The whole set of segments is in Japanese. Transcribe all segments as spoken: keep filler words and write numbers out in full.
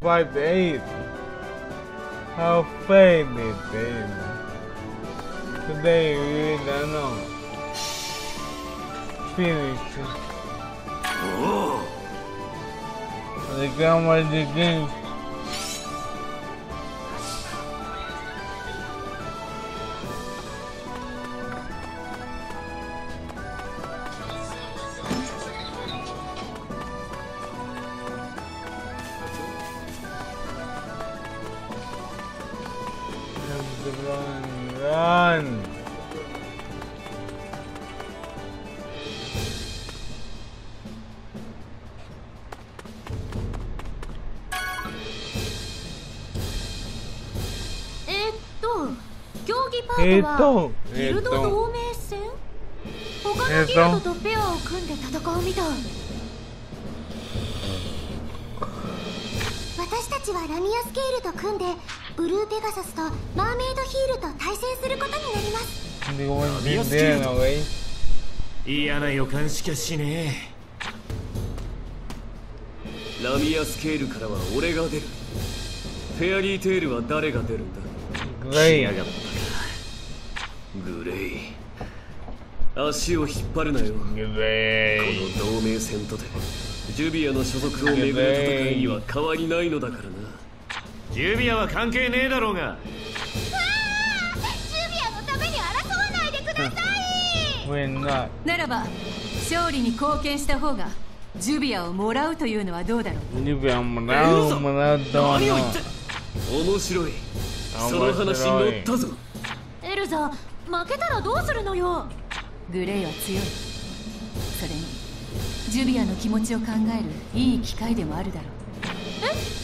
fight eight. How fake it is. Today we don't know. Finish. The camera the game. Run! Run! えっと、競技パートはギルド同盟戦？他のギルドとペアを組んで戦うみたい。 私たちはラミアスケールと組んでブルーペガサスとマーメイドヒールと対戦することになります。 ラミアスケールの嫌な予感しかしねえ。ラミアスケールからは俺が出る。フェアリーテールは誰が出るんだ。 グレイやがったか。グレイ、足を引っ張るなよ。 グレイ、 この同盟戦とてジュビアの所属をめぐる戦いには変わりないのだからな。ジュビアは関係ねえだろうが。 わあ、ジュビアのために争わないでください。 ならば勝利に貢献した方がジュビアをもらうというのはどうだろう。 ジュビアもらうもらうとは何を言って。面白い。その話に乗ったぞ。 エルザ、負けたらどうするのよ。グレイは強い。それにジュビアの気持ちを考えるいい機会でもあるだろう。え？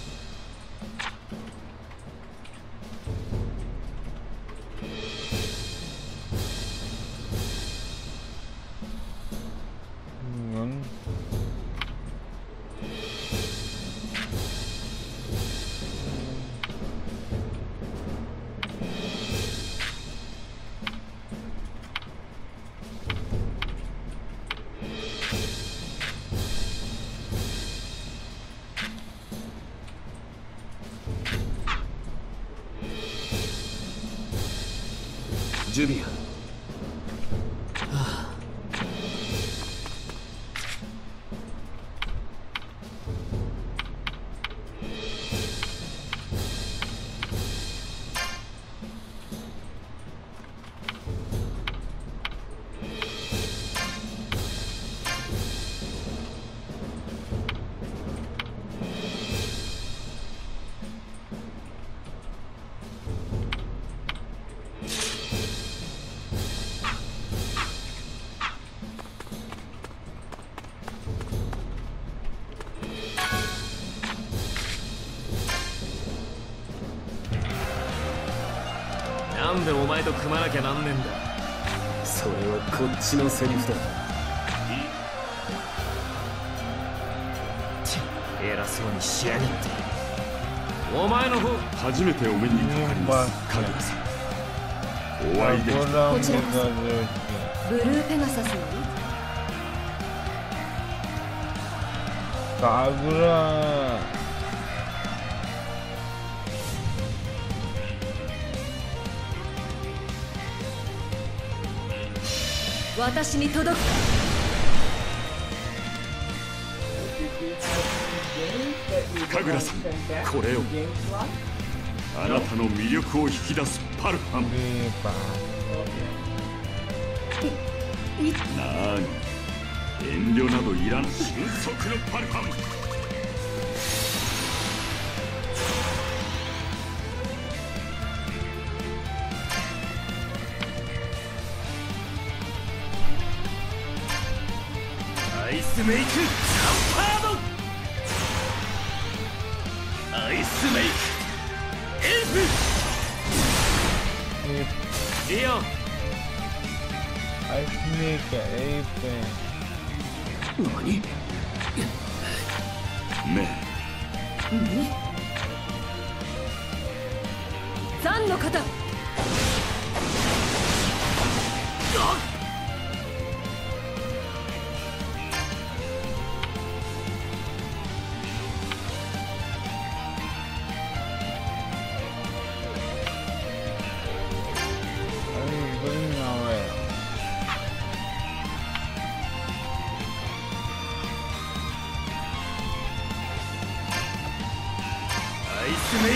ジュビア、はあ、なんでお前と組まなきゃなんねえんだ。それはこっちのセリフだ。偉そうにしやがって。お前の方初めてお目にかかります、カグラさん。お会いできた。 こちらこそ。ブルーペガサスのカグラ私に届くか。 カグラさん、これを。あなたの魅力を引き出すパルファム。なーに、遠慮などいらん。俊足のパルファム。 アイスメイクジャンパード。アイスメイクエルフ。リオン。 アイスメイクエルフ。 何？ ね何？ザンの方。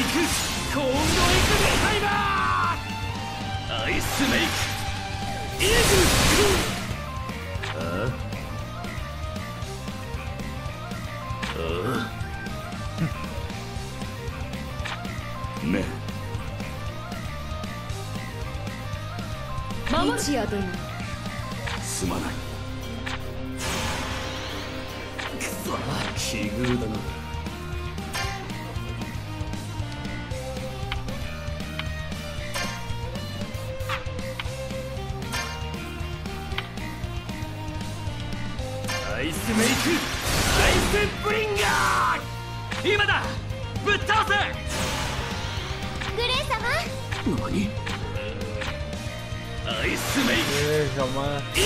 クコーンドエクゲハイバーアイスメイクイグあああね日夜殿すまない。 くそ奇遇だな。アイスメイクアイスブリンガー今だぶっ倒せグレイ様何アイスメイク Dele sama. イ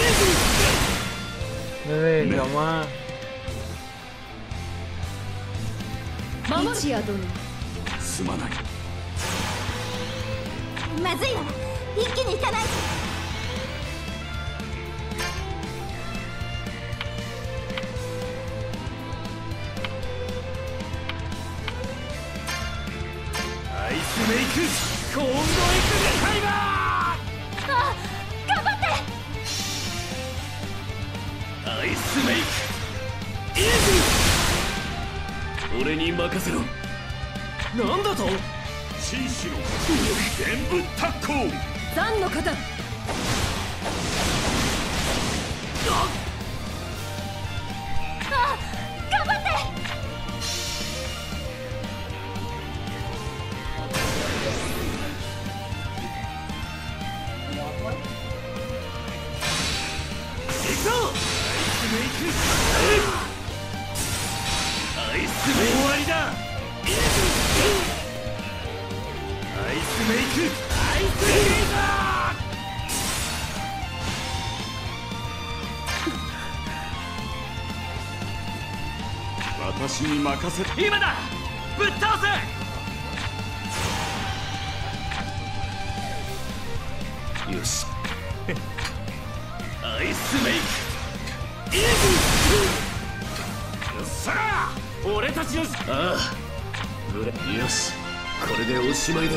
グ Dele sama. 日夜殿すまない。 まずいわ一気に行かないとアイスメイクコーンドエクゲハイバーあ頑張ってアイスメイクイグ俺に任せろなんだと紳士の全部タッコ残の方あ頑張って行くぞアイスメイクアイスメイク終わりだイグアイスメイクアイスレーザー私に任せー今だぶっ倒せよしアイスメイクイグよっしゃー俺たちのああブレよしこれでおしまいだ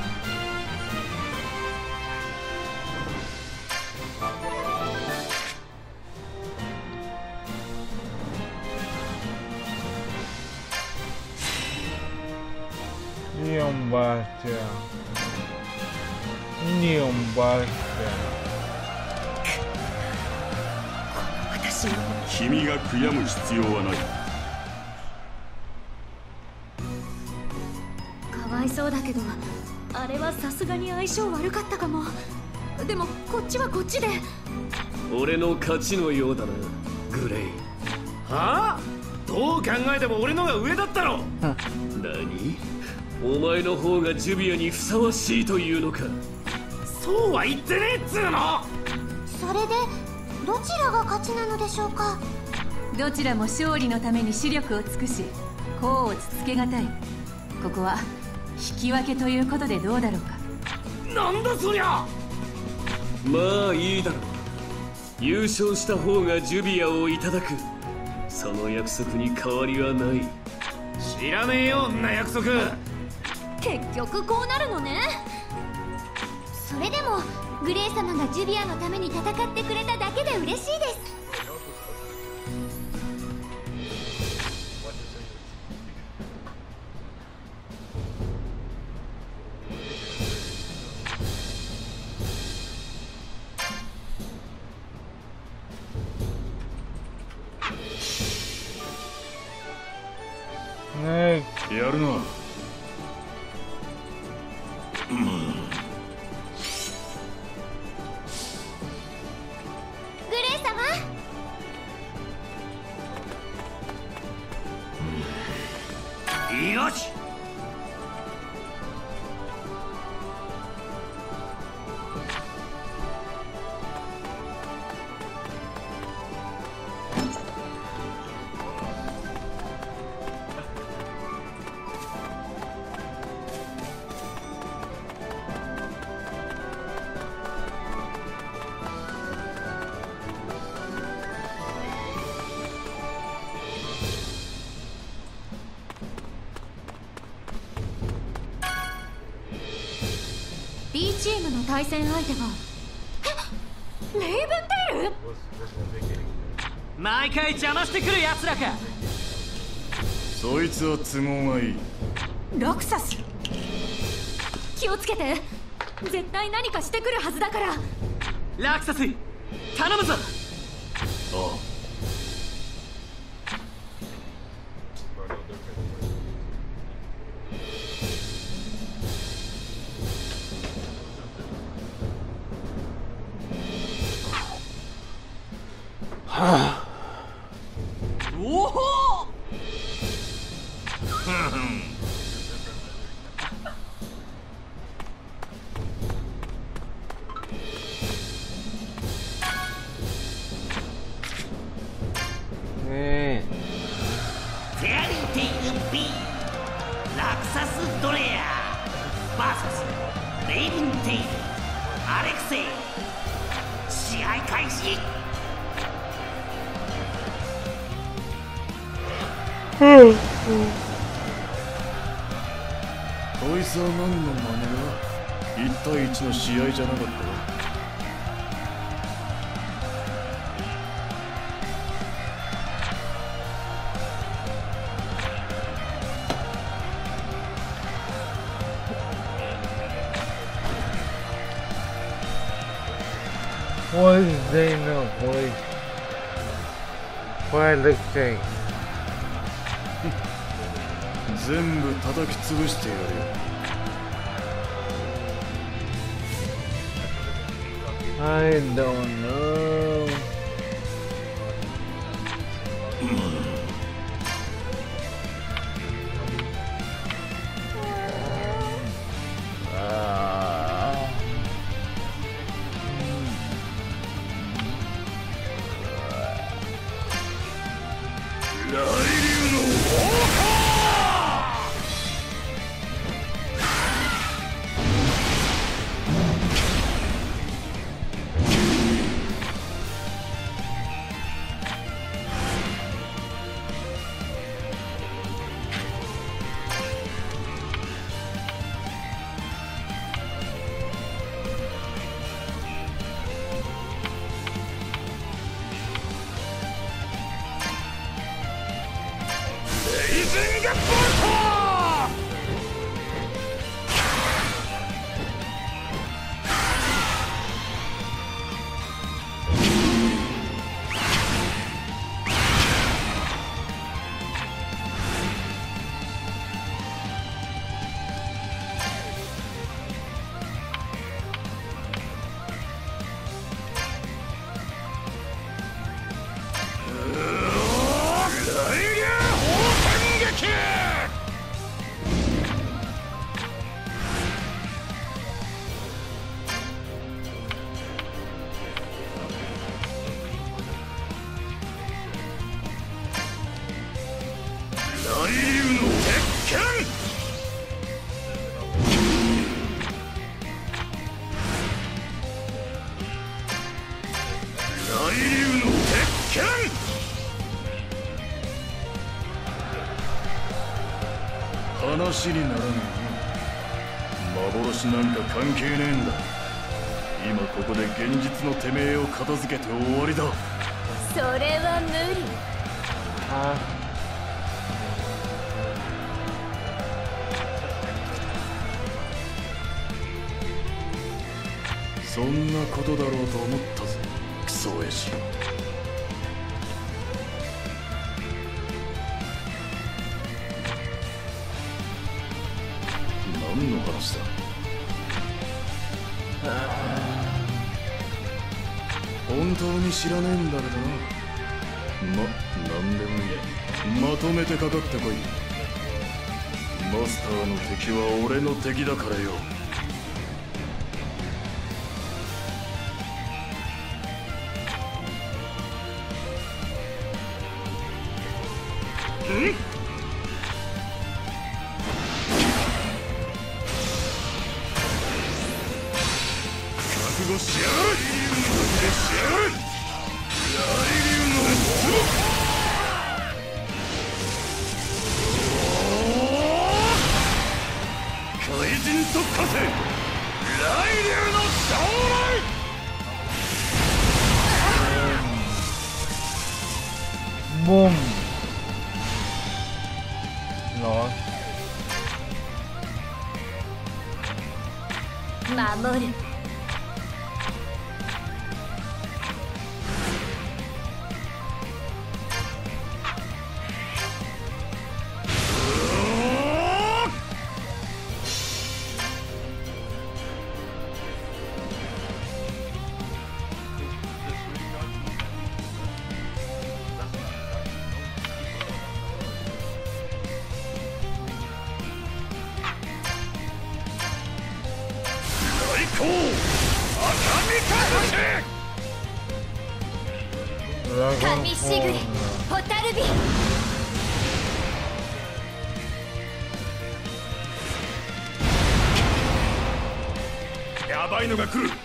Ini Om Bastian. Ini Om Bastian. 私君が悔やむ必要はない。 かわいそうだけどあれはさすがに相性悪かったかも。でもこっちはこっちで俺の勝ちのようだなグレイはあどう考えても俺のが上だったろ何お前の方がジュビアにふさわしいというのかそうは言ってねえっつうのそれでどちらが勝ちなのでしょうかどちらも勝利のために視力を尽くし功をつつけがたい。ここは引き分けということでどうだろうか。 なんだそりゃまあいいだろう優勝した方がジュビアをいただくその約束に変わりはない知らねえよんな約束結局こうなるのねそれでもグレイ様がジュビアのために戦ってくれただけで嬉しいですねやるな。 グレイ様よし対戦相手がえレイブンテイル。 毎回邪魔してくるやつらか。 そいつは都合がいい。 ラクサス、気をつけて。絶対何かしてくるはずだから。 ラクサス頼むぞ。 ああ。 おおねフェアリーテイル B ラクサスドレア ブイエス レイブンテイルアレクセイ。試合開始。 こいつは何の真似だ。一対一の試合じゃなかったよ。 What is Zayna voice? Why lip sync? 全部叩き潰してやるよ。 I don't know. uh, 雷流の話にならねえな。幻なんか関係ねえんだ。今ここで現実のてめえを片付けて終わりだ。 それは無理。 あそんなことだろうと思ったぜ、クソ親父。何の話だ。本当に知らねえんだけどな。ま、なんでもいい。まとめてかかってこい。マスターの敵は俺の敵だからよ。ん？覚悟しやがれ！覚悟しやがれ！雷流の壺！怪人特化せ！雷流の壺！ Boom. Lost. 守る。神しぐれホタルビ。 やばいのが来る。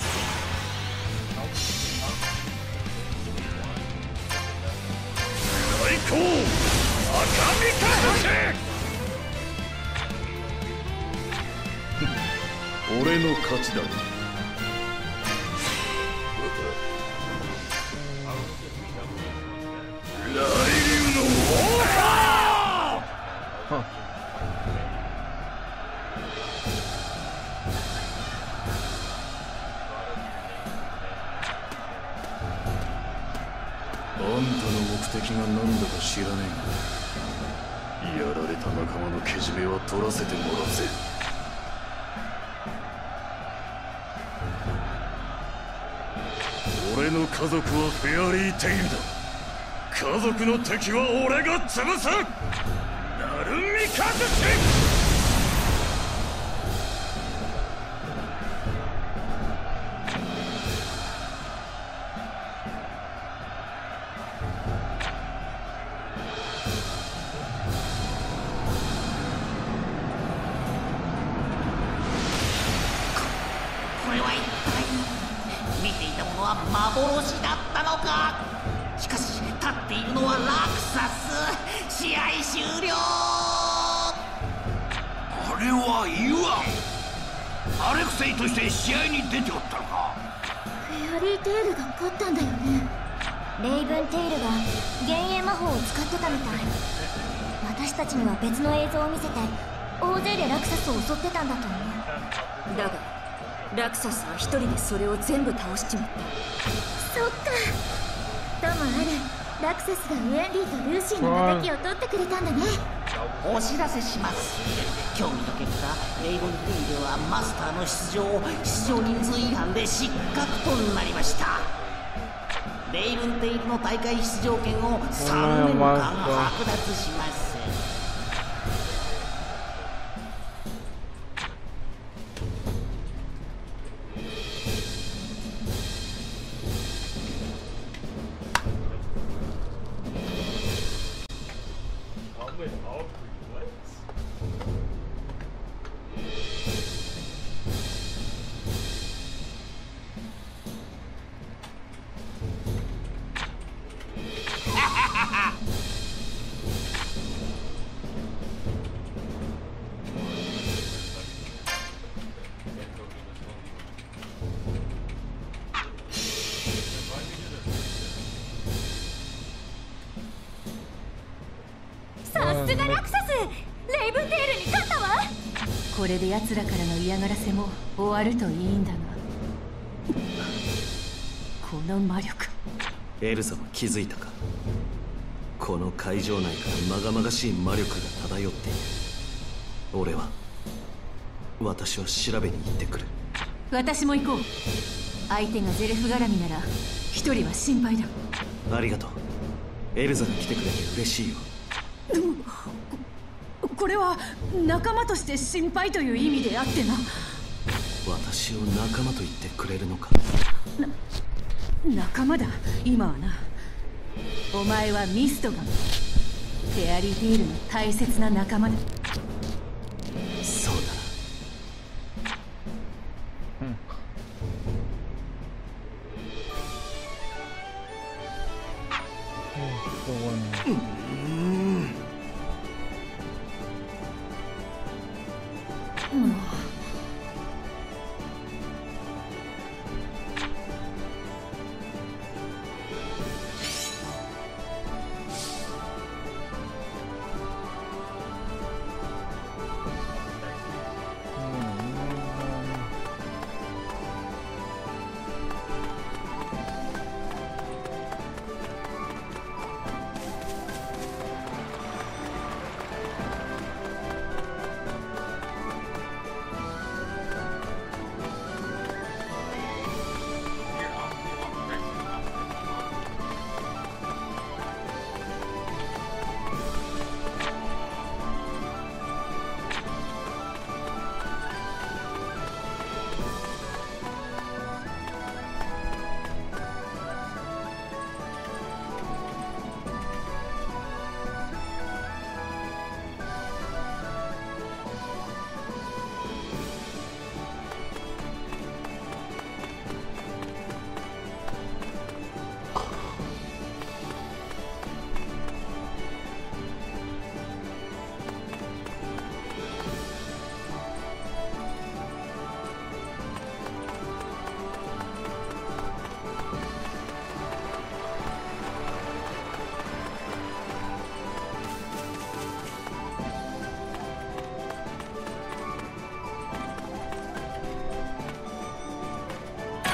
最高赤身化俺の勝ちだ。雷流のオーバー。あんたの目的が何だか知らねえが、やられた仲間のけじめは取らせてもらうぜ。俺の家族はフェアリーテイルだ。家族の敵は俺が潰す。ナルミカズシ。 これは一体見ていたものは幻だったのか。しかし立っているのはラクサス。試合終了。あれはイワン。アレクセイとして試合に出ておったのか。 フェアリーテイルが勝ったんだよね。レイブンテイルが幻影魔法を使ってたみたい。私たちには別の映像を見せて大勢でラクサスを襲ってたんだと思う。 だがラクサスは一人でそれを全部倒しちまった。 そっか。ともあるラクサスがウェンディとルーシーの敵を取ってくれたんだね。 お知らせします。協議の結果、レイブンテイルはマスターの出場出場人数違反で失格となりました。レイブンテイルの大会出場権をさんねんかん剥奪します。 さすがラクサス。レイブンテイルに勝ったわ。 これで奴らからの嫌がらせも終わるといいんだが、この魔力。 エルザは気づいたか。この会場内からまがまがしい魔力が漂っている。俺は私は調べに行ってくる。 私も行こう。相手がゼルフ絡みなら一人は心配だ。 ありがとう。エルザが来てくれて嬉しいよ。 これは仲間として心配という意味であってな。 私を仲間と言ってくれるのか。 な仲間だ今はな。お前はミストガン、フェアリーテイルの大切な仲間だ。 そうだな。 うんうん、 もう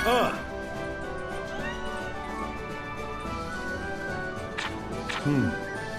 ああ。うん。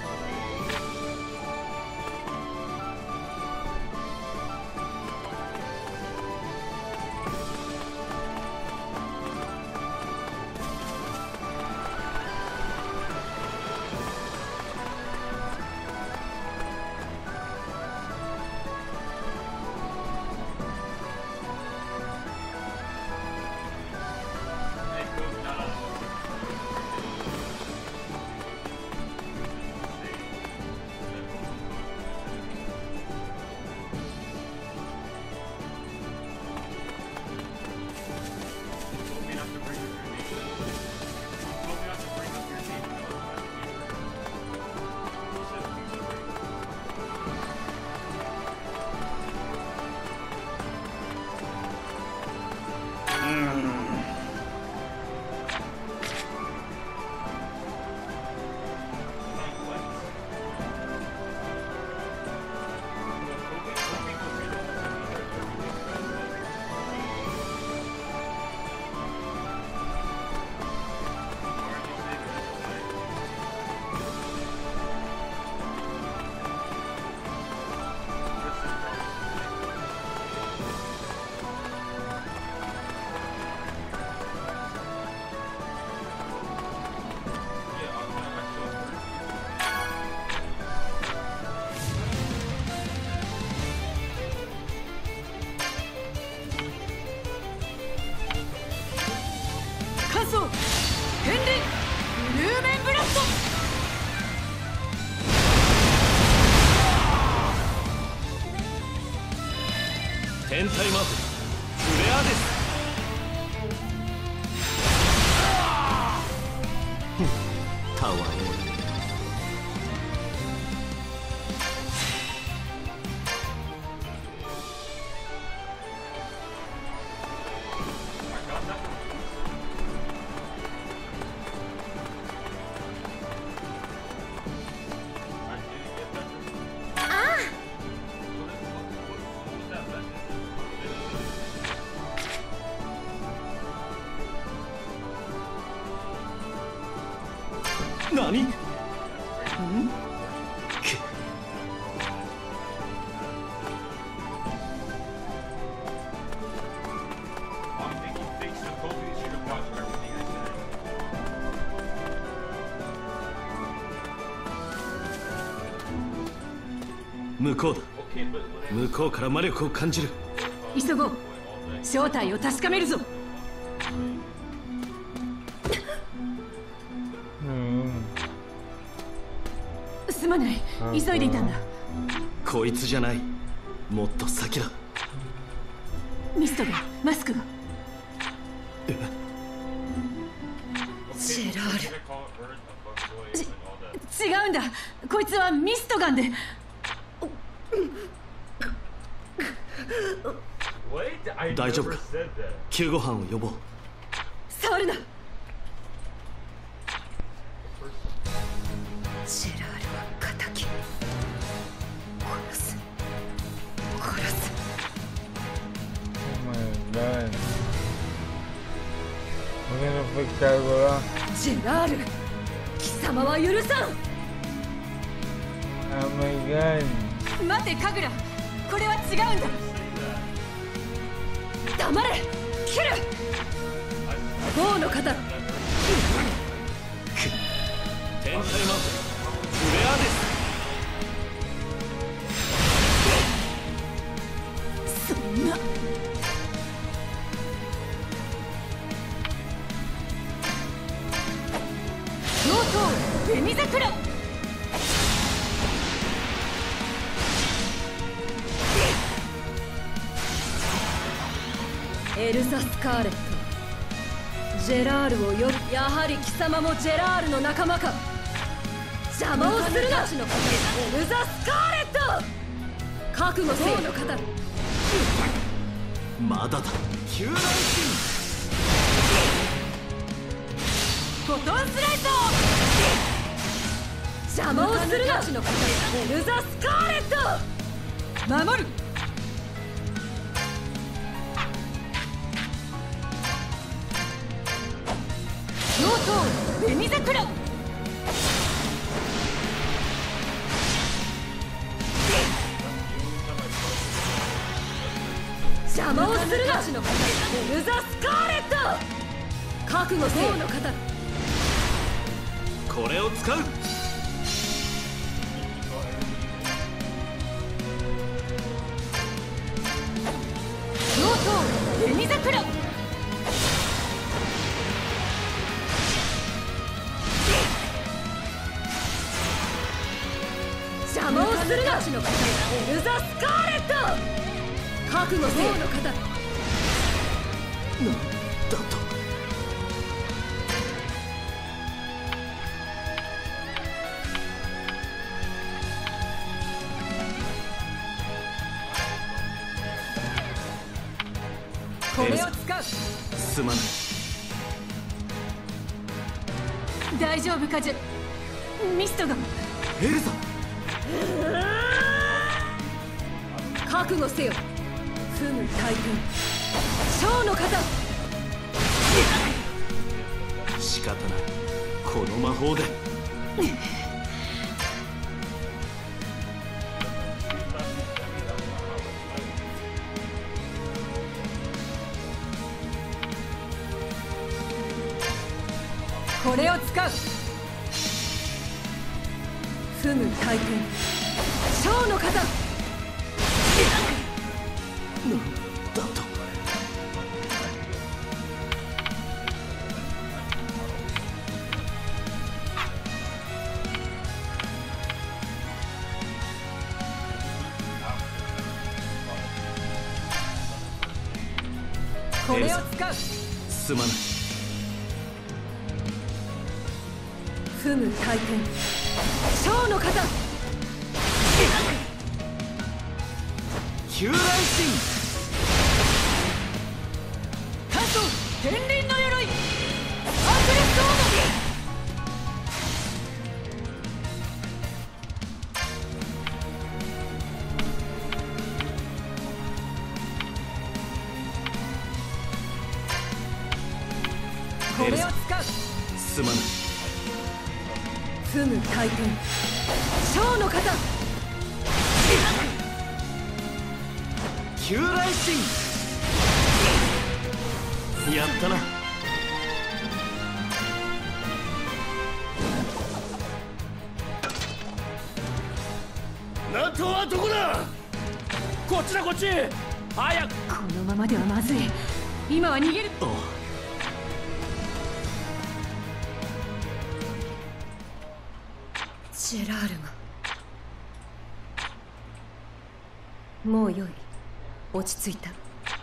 天体魔法フレアです。たわよ。何？ん？向こうだ。向こうから魔力を感じる。 急ごう。正体を確かめるぞ。すまない、急いでいたんだ。 こいつじゃない、もっと先だ。 ミストが、マスクが。ジェラール。ち、違うんだ。こいつはミストガンで。 大丈夫か？救護班を呼ぼう。 触るな。ジェラールは敵。殺す。殺す。 Oh my god. We're gonna fix that algo. ジェラール、貴様は許さん。 Oh my god. 待て、カグラ。これは違うんだ。黙れ。切る。王の方。 天体魔法フレアです。 そんな。上等ベニザクラ。エルザ・スカーレット、ジェラールを呼ぶ。やはり貴様もジェラールの仲間か。邪魔をするな。エルザ・スカーレット、覚悟せよ。の方。 まだだ。救難神フォトンスライト。邪魔をするな。エルザ・スカーレット、守る。 東紅桜。邪魔をするな。エルザ・スカーレット。覚悟せよの方。 これを使う。 東紅桜。邪魔をするな。エルザ・スカーレット。覚悟せよの方。 なんだと。 これを使う。 すまない。 大丈夫かじゃ。ミストが。 エルザ。 覚悟せよ。踏む大軍。ショーの方。 仕方ない。この魔法で。 これを使う。踏む大軍。ショーの方。 なんだと。 これを使う。 すまない。 踏む大軍。ショーの方。 旧来神。 関東天輪の鎧。アクレストード。これを使う。 すまない。 踏む大軍。ショーの方。 旧来神。やったな。ナトはどこだ。こっちだこっち。早く。 このままではまずい。今は逃げる。ジェラールが。もうよい。落ち着いた。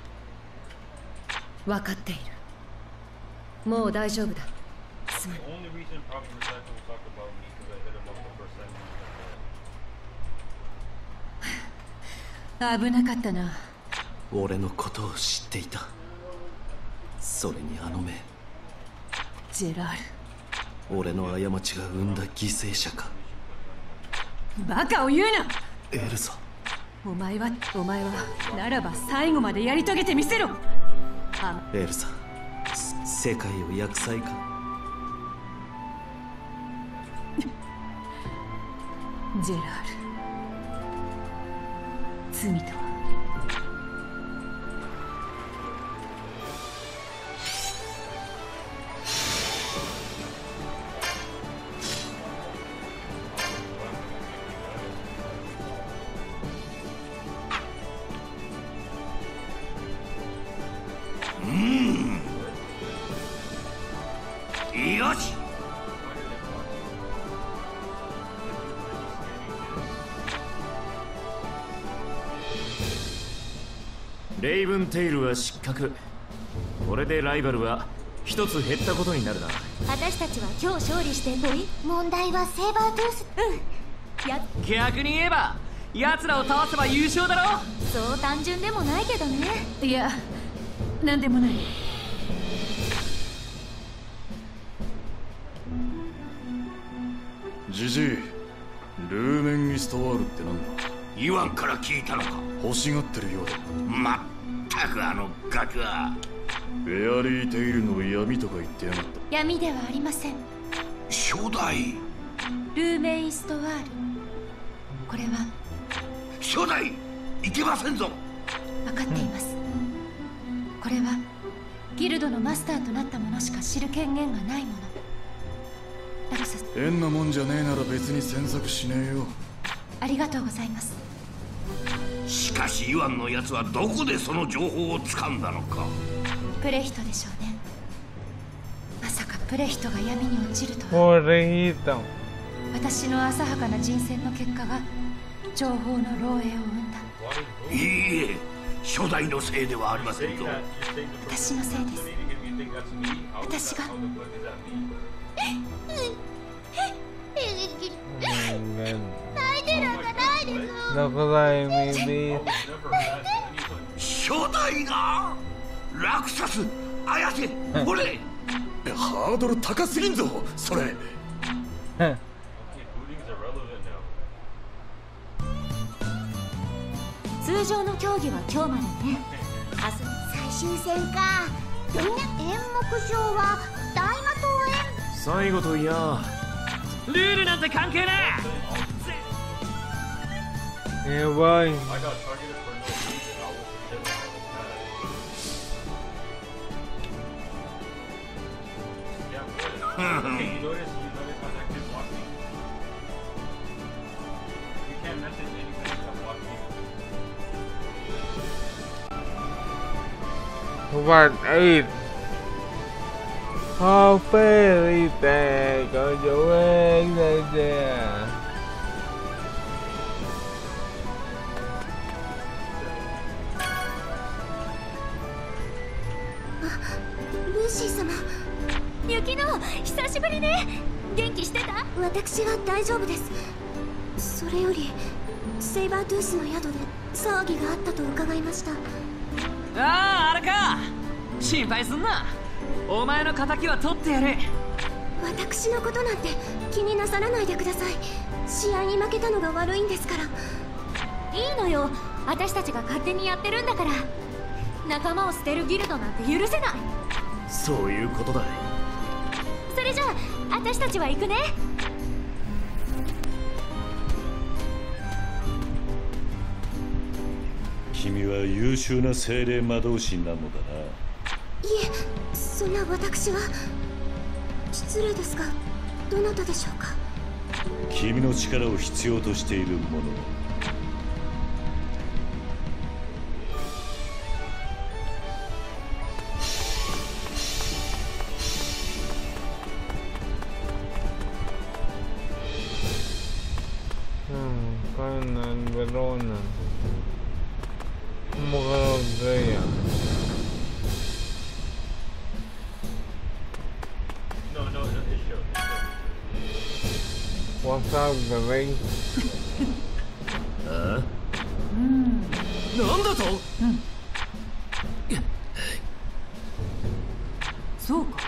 分かっている。もう大丈夫だ。すまん。危なかったな。 俺のことを知っていた。それにあの目。 ジェラール。 俺の過ちが生んだ犠牲者か。 バカを言うな。 エルザ。 お前はお前はならば最後までやり遂げてみせろ。あエルザ、世界を焼く際か。 ジェラール、罪とは。 よし。 レイブンテイルは失格。これでライバルは一つ減ったことになるな。 私たちは今日勝利してもいい？問題はセーバートゥース。うんや逆に言えば奴らを倒せば優勝だろ。 そう単純でもないけどね。 いや、なんでもない。 ジジイ、ルーメン・イストワールってなんだ？ イワンから聞いたのか？ 欲しがってるようだ。 まったくあのガキは。 フェアリーテイルの闇とか言ってやがった。 闇ではありません。 初代ルーメインストワール。これは初代いけませんぞ。 分かっています。これはギルドのマスターとなった者しか知る権限がないもの。ラクサス、 変なもんじゃねえなら別に詮索しねえよ。 ありがとうございます。 しかしイワンのやつはどこでその情報を掴んだのか。 プレヒトでしょうね。まさかプレヒトが闇に落ちるとは。 Pobrecito. 私の浅はかな人選の結果が情報の漏洩を生んだ。 いいえ、初代のせいではありませんぞ。 私のせいです。私が泣いてなんかないです。 Nakulay mi bis. 初代がラクサス、綾瀬、これハードル高すぎんぞそれ。 通常の競技は今日までね。 あ、最終戦か。どんな演目賞は大魔党演。 最後といやルールなんて関係ねえばい。What eight? How fairy tale có dấu anh đây nè. ルーシー様。雪乃、久しぶりね。元気してた？私は大丈夫です。それよりセイバートゥースの宿で騒ぎがあったと伺いました。 ああ、あれか。心配すんな。お前の敵は取ってやる。 私のことなんて気になさらないでください。試合に負けたのが悪いんですから。いいのよ、私たちが勝手にやってるんだから。仲間を捨てるギルドなんて許せない。 そういうことだ。 それじゃあ私たちは行くね。 君は優秀な精霊魔導士なのだな。 いえ、そんな私は。失礼ですが、どなたでしょうか。 君の力を必要としている者だ。 Kanan Verona. Morgaya. No, no, no, it showed. What's up, baby? ああ、うん、なんだと、うん、 そうか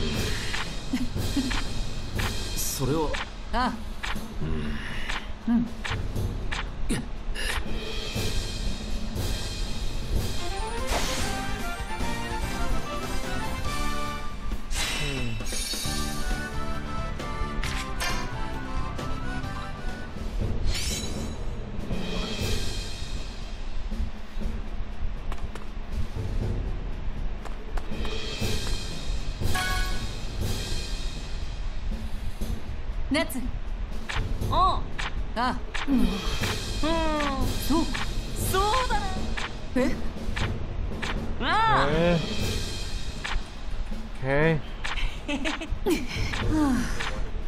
それはあ、うん、うん、夏。おう。あ、うん、うん、そうか、そうだな。え？ああ。 え？ はあ。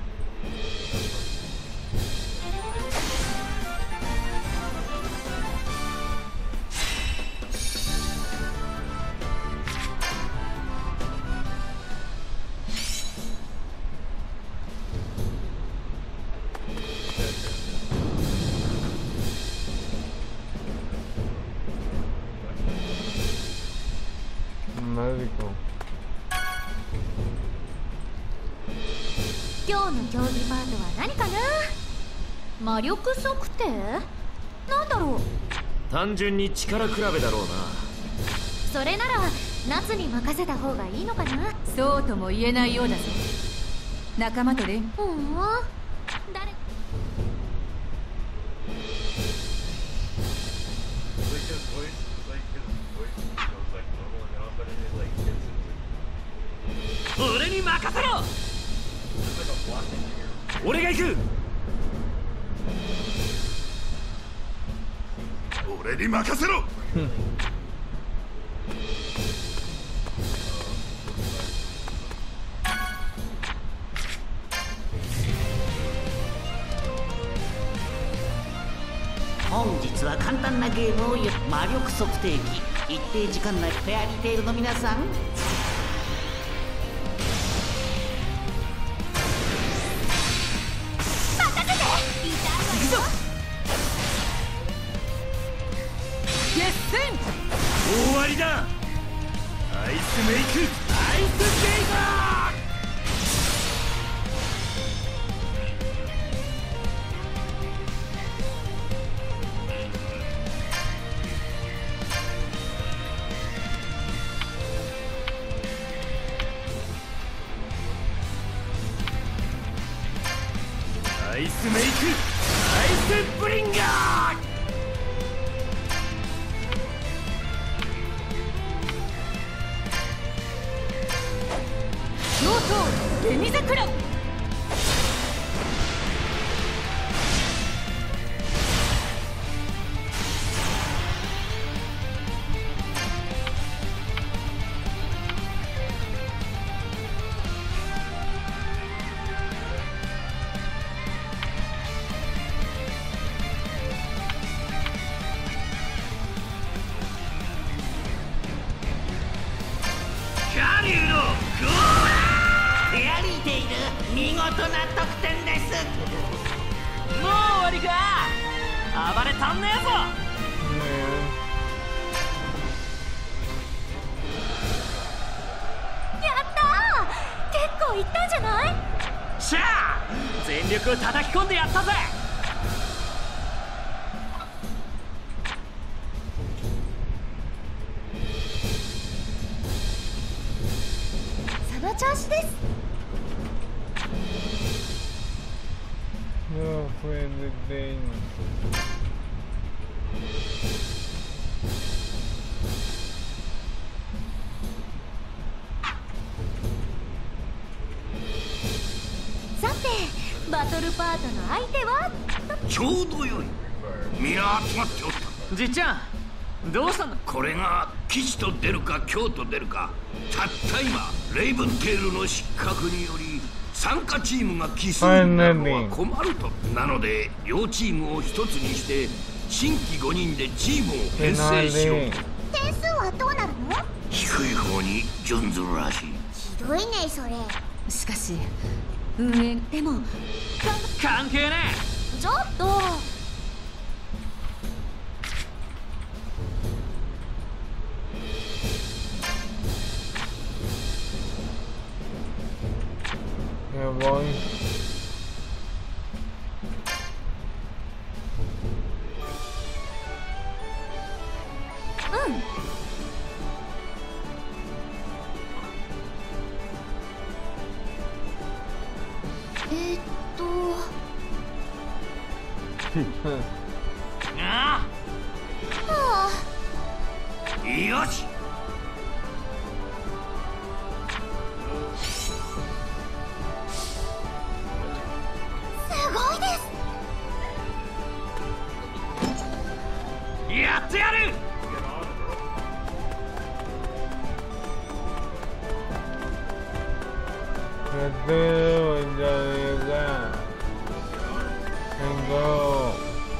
今日の競技パートは何かな。魔力測定？なんだろう。 単純に力比べだろうな。 それなら夏に任せた方がいいのかな。 そうとも言えないようだぞ。仲間と連うん誰俺に任せろ。俺が行く。 俺に任せろ。 本日は簡単なゲームをや魔力測定器。一定時間内フェアリーテイルの皆さん、 終わりだ。アイスメイクアイスゲイザー。アイスメイクアイスブリンガー。 レミザクラ。 カリュウのゴーフェアリーテイル見事な得点です。 もう終わりか。暴れたんねえぞ。 やったー、結構いったんじゃない。 しゃあ全力を叩き込んでやったぜ。 その調子です。 No fue de Dane. さてバトルパートの相手は。 ちょうどよい。皆集まっておった。 じっちゃんどうしたんだ。 これが吉と出るか凶と出るか。たった今レイブンテールの失格により参加チームが奇数になるのは困ると。なので両チームを一つにして新規ごにんでチームを編成しようと。 点数はどうなるの？ 低い方に準ずるらしい。 ひどいねそれ。 しかし運営でも関係ねちょっと Me voy. うんえー、っとあはあ。よし。 すごいです。 やってやる。 Retiro ya llega. Tengo.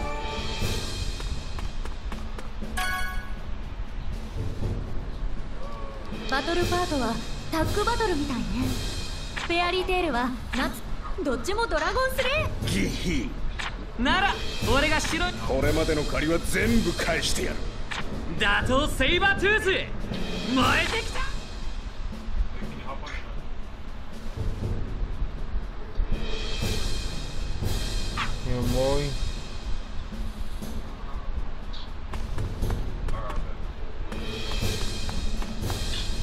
バトルパートはタッグバトルみたいね。フェアリーテールは夏、どっちもドラゴンスレギヒなら俺が白い。 これまでの借りは全部返してやる。 打倒セイバートゥース燃えてきた。 Me voy. ー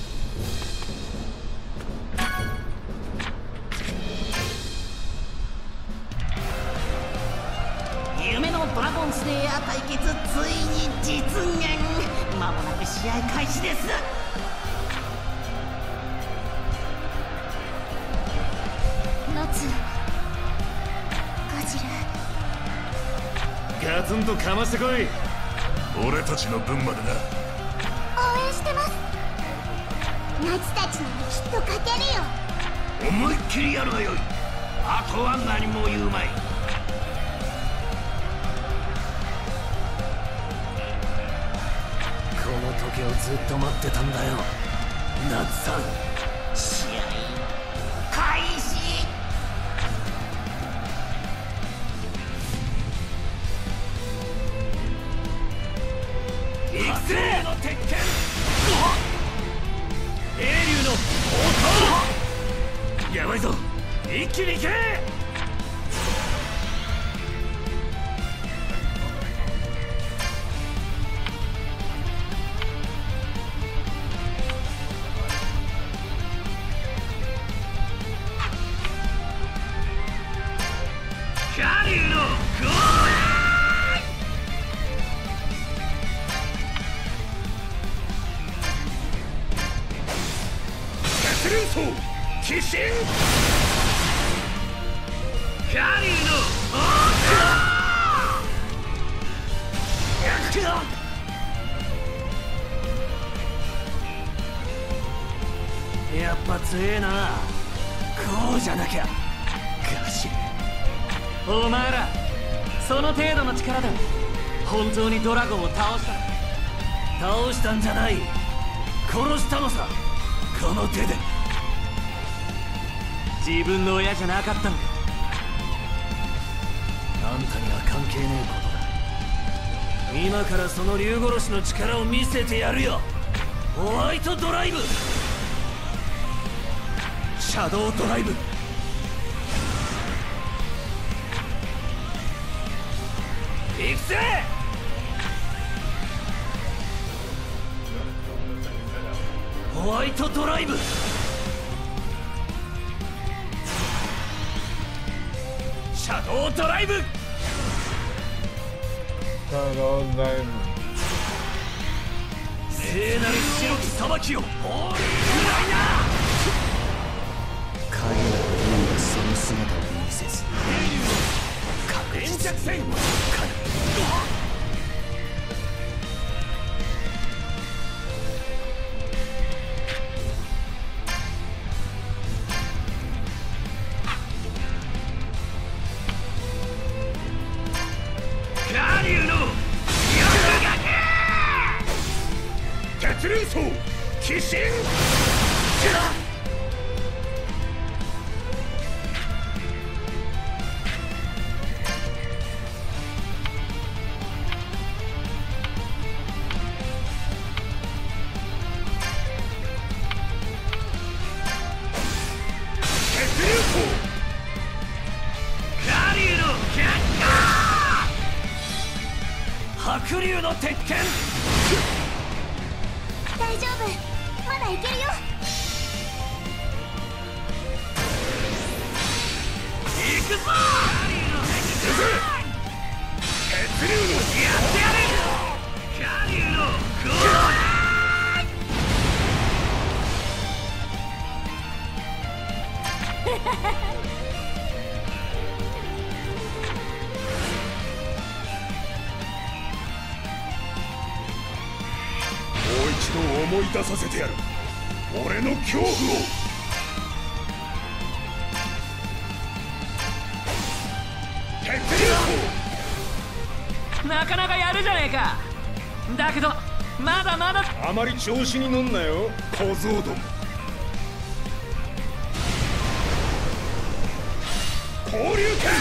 ドラゴンスレイヤー対決ついに実現。まもなく試合開始です。 夏ガジルガツンとかましてこい。 俺たちの分までな。 応援してます。夏たちならきっと勝てるよ。 思いっきりやるがよい。あとは何も言うまい。この時をずっと待ってたんだよ、夏さん。試合開始。行くぜの鉄拳。英竜の音。やばいぞ、一気に行け。カリュウのゴー血流層鬼神。カリュウのオーダー。やっぱ強えな。こうじゃなきゃ。ガシ。お前らその程度の力で本当にドラゴンを倒した。倒したんじゃない、殺したのさ、この手で。自分の親じゃなかったんだ。あんたには関係ねえことだ。今からその竜殺しの力を見せてやるよ。ホワイトドライブ、シャドウドライブ。行くぜ。ホワイトドライブ、シャドウドライブ。 シャドウドライブ。 聖なる白き裁きを。ホーリーフライナー。影なる竜がその姿を見せず確実に分かる。カリュウの血流層鬼神。白竜の鉄拳。 大丈夫、まだいけるよ。 行くぞ。血流のやってやる。カリュウのゴー。 一度思い出させてやる、俺の恐怖を。 なかなかやるじゃねえか。だけどまだまだ。 あまり調子に乗んなよ、小僧ども。交流剣。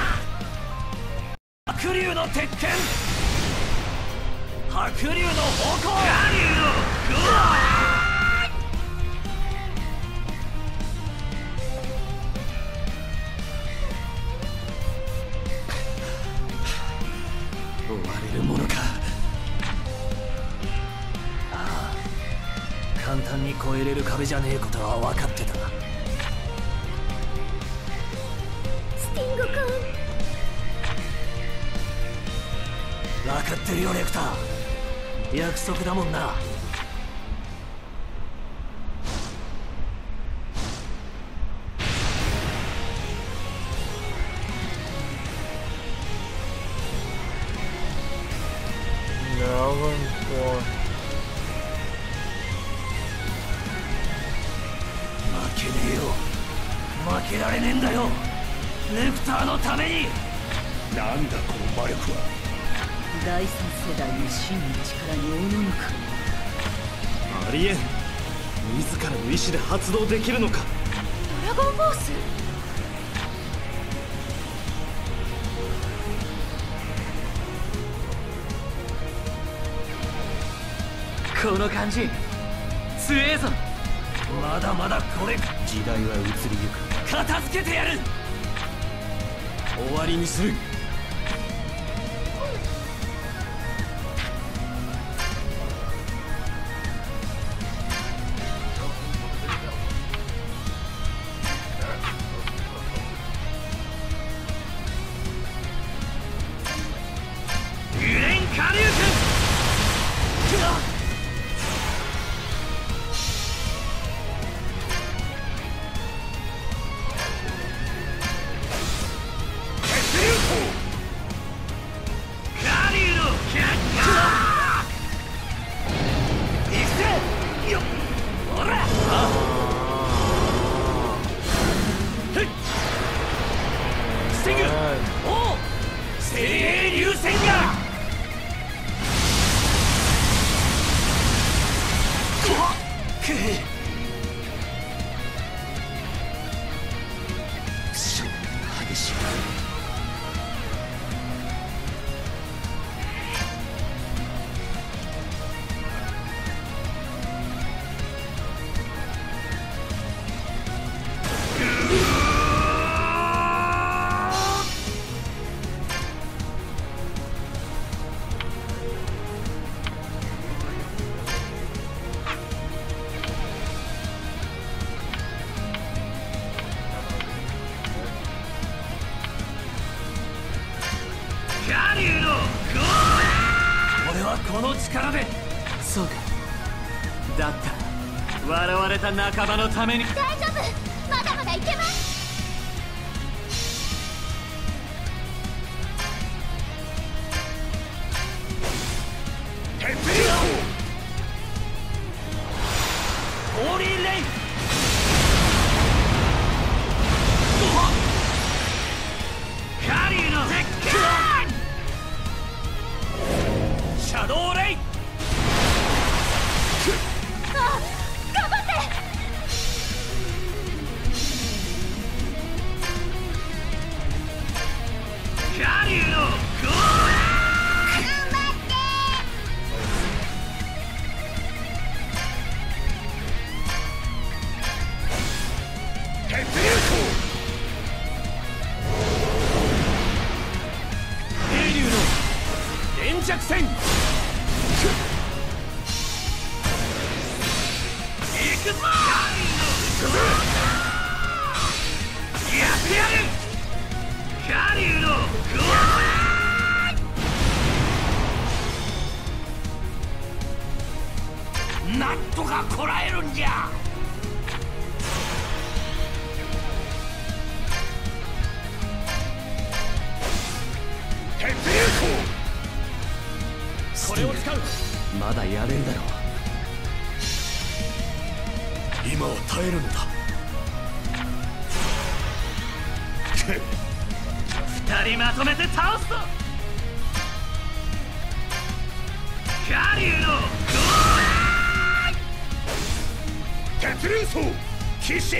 白竜の鉄拳。白竜の矛。カリュウのゴー。終われるものか。ああ、簡単に越えれる壁じゃねえことは分かってた。 スティング君、 ってるよレクター。約束だもんな。負けねえよ。負けられねえんだよ、レクターのために。 なんだこの魔力は。 第三世代の真の力におののく。 ありえん。自らの意志で発動できるのか。 ドラゴンフォース。 この感じ強えぞ。まだまだこれ。時代は移りゆく。片付けてやる。 終わりにする。 この力で。 そうか。だったら笑われた仲間のために。 大丈夫、まだまだいけます。 ホーリーレイン。カリーの絶叫。シャドウレイン。 あ、頑張って。 カリーのゴー。着戦。行くぞ。やってやる。カリュウのゴー。なんとかこらえるんじゃ。これを使う。 まだやれるだろう。 今は耐えるのだ。 二人まとめて倒すぞ。カリュウのゴー。血流層起進。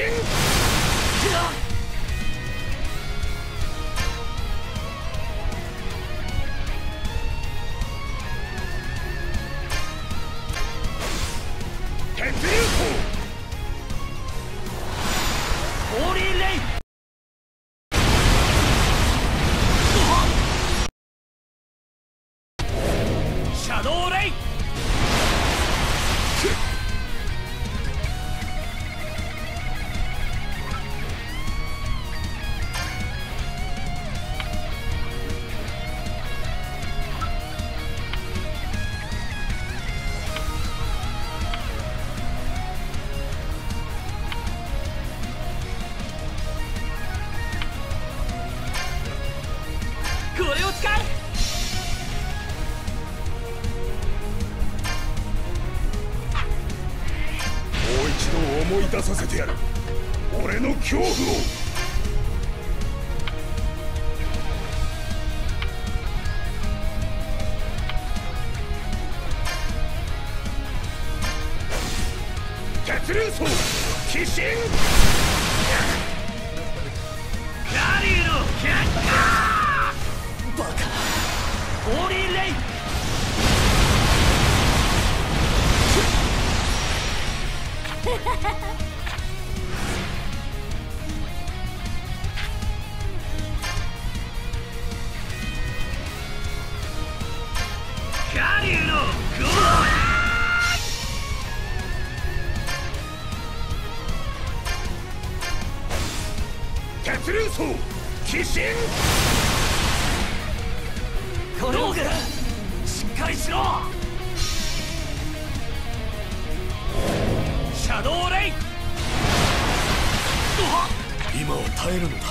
ホーリーレイン。シャドウレイン。 させてやる。俺の恐怖を。血流層鬼神ガリューのキャッカーバカホーリーレイガリューのゴー血流層鬼神これをしっかりしろ。シャドウレイ今は耐えるのだ。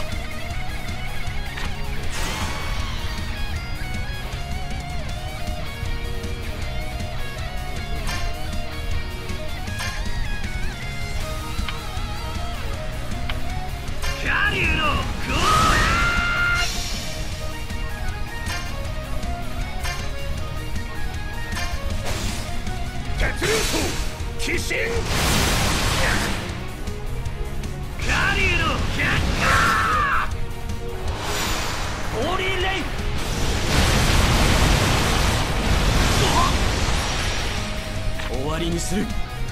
ガリューのゴー血流層鬼神ガリューのキャッカーホーリーレイ終わりにする。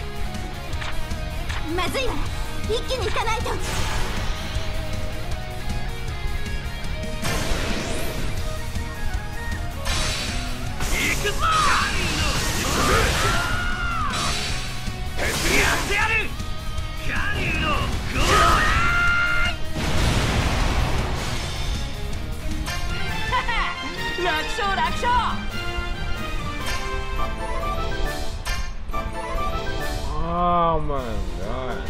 まずいわ、一気に行かないと。 行くぞやってやる。ガリューのゴー楽勝楽勝。 Oh my god.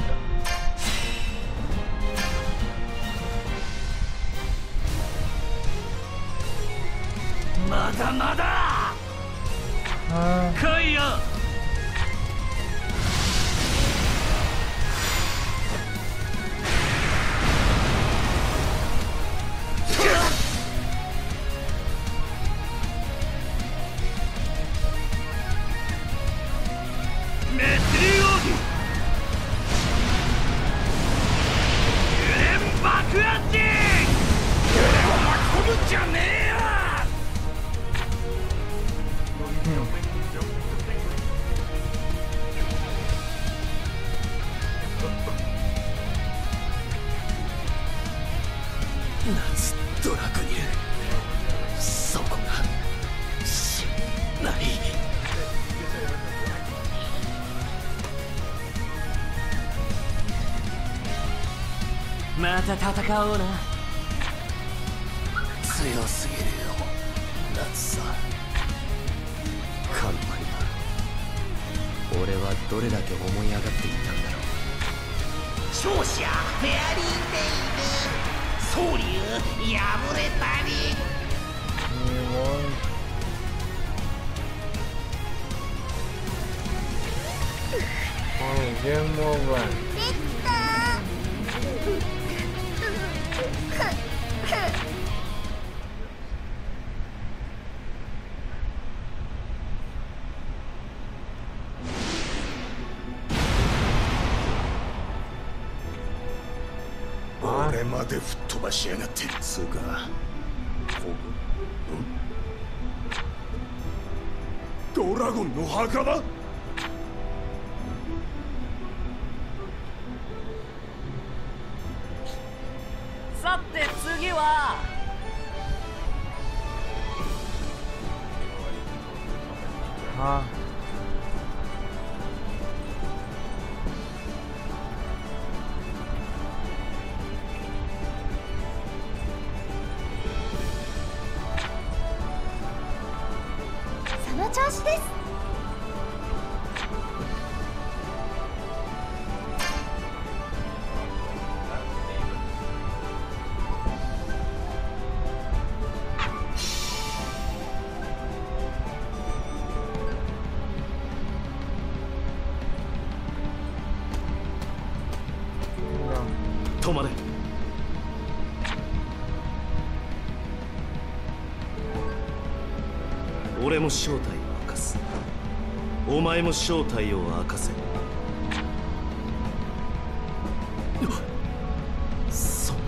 まだまだ来いよ。メスリーオーディユレン爆発機こぶんじゃねえよ。夏ドラクニルそこがしない。また戦おうな。強すぎるよ夏さん。カンパニは俺はどれだけ思い上がっていたんだろう。勝者フェアリーテイル総流破れたり。 ゲームオーバー。 できた俺まで吹っ飛ばしやがって。つうかドラゴンの墓場。 さて次ははその調子です。 俺も正体を明かす。お前も正体を明かせ。そんな。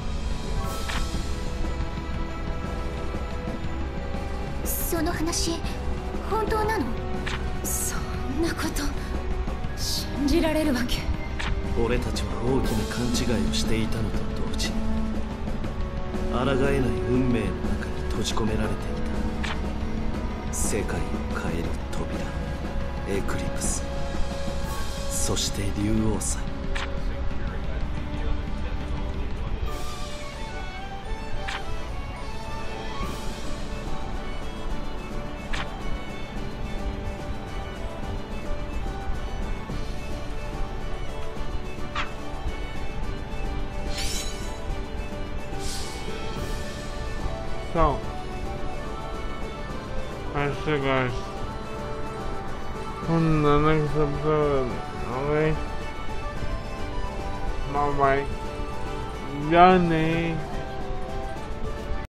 その話本当なの？ そんなこと信じられるわけ。 俺たちは大きな勘違いをしていたのと同時に抗えない運命の中に閉じ込められていた。世界を変える扉、エクリプス、そして竜王祭。 So, I see guys. On the next episode, okay? Bye bye. Johnny.